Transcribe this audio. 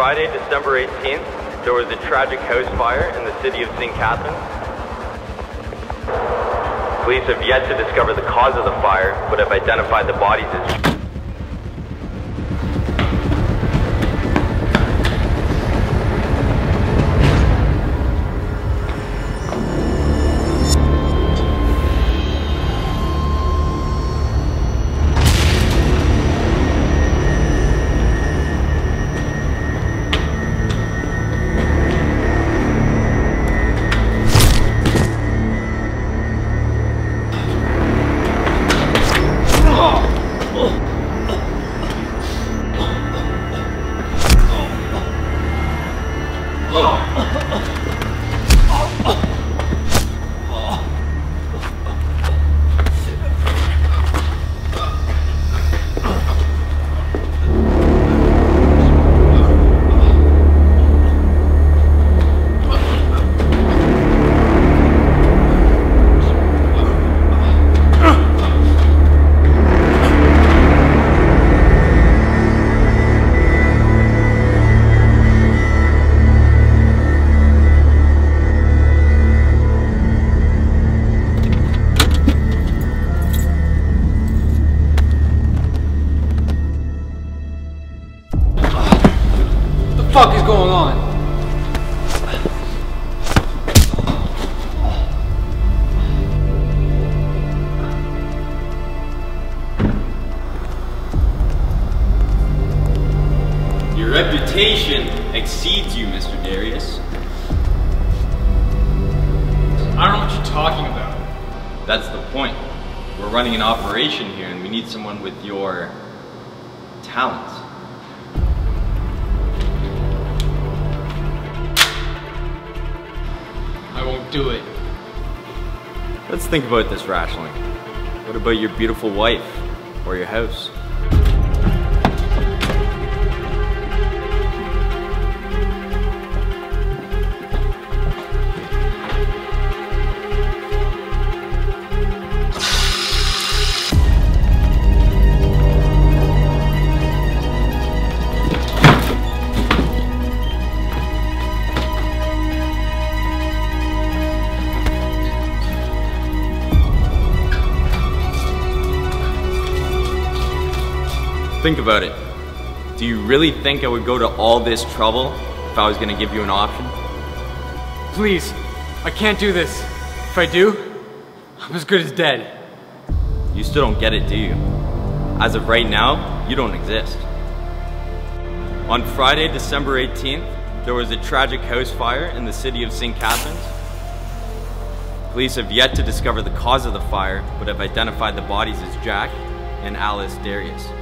Friday, December 18th, there was a tragic house fire in the city of St. Catharines. Police have yet to discover the cause of the fire, but have identified the bodies as... What the fuck is going on? Your reputation exceeds you, Mr. Darius. I don't know what you're talking about. That's the point. We're running an operation here and we need someone with your talents. I won't do it. Let's think about this rationally. What about your beautiful wife or your house? Think about it. Do you really think I would go to all this trouble if I was going to give you an option? Please, I can't do this. If I do, I'm as good as dead. You still don't get it, do you? As of right now, you don't exist. On Friday, December 18th, there was a tragic house fire in the city of St. Catharines. Police have yet to discover the cause of the fire, but have identified the bodies as Jack and Alice Darius.